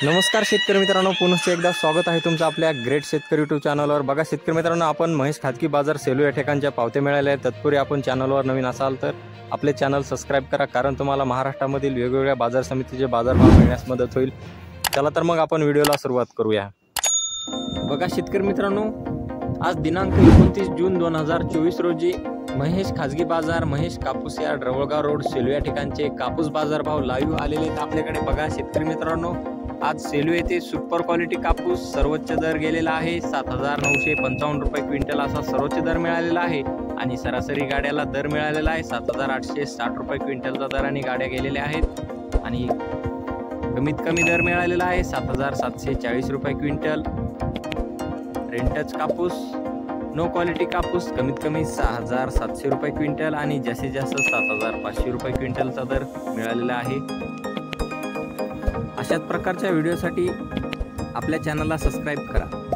नमस्कार शेतकरी मित्रांनो, पुन्हा एकदा स्वागत आहे तुमचं आपल्या ग्रेट शेतकरी यूट्यूब चॅनलवर। बघा शेतकरी मित्रांनो, आपण महेश खाजगी बाजार सेलू या ठिकाणच्या पावते मिळाले आहेत। तत्पूर्वी आपण चॅनलवर नवीन असाल तर आपले चॅनल सबस्क्राइब करा, कारण तुम्हाला महाराष्ट्रामधील वेगवेगळ्या बाजार समितीचे बाजारभाव मिळण्यास मदत होईल। चला तर मग आपण व्हिडिओला सुरुवात करूया। बघा शेतकरी मित्रांनो, आज दिनांक 29 जून 2024 रोजी महेश खाजगी बाजार, महेश कापूस यार्ड, रवळगाव रोड, सेलू या ठिकाणचे कापूस बाजारभाव लाईव्ह आलेले आहेत आपल्याकडे। बघा शेतकरी मित्रांनो, आज सेलू येथे सुपर क्वालिटी कापूस सर्वोच्च दर गेलेला आहे 7,955 रुपये क्विंटल असा सर्वोच्च दर मिळालेला आहे। आणि सरासरी गाड्याला दर मिळालेला आहे 7,860 रुपये क्विंटलचा दराने गाड्या गेलेल्या आहेत। आणि कमीत कमी दर मिळालेला आहे 7,740 रुपये क्विंटल। रेंटच कापूस, नो क्वालिटी कापूस कमीत कमी 6,700 रुपये क्विंटल आणि जास्तीत जास्त 7,500 रुपये क्विंटलचा दर मिळालेला आहे। अशाच प्रकारच्या व्हिडिओसाठी आपल्या चॅनलला सबस्क्राइब करा।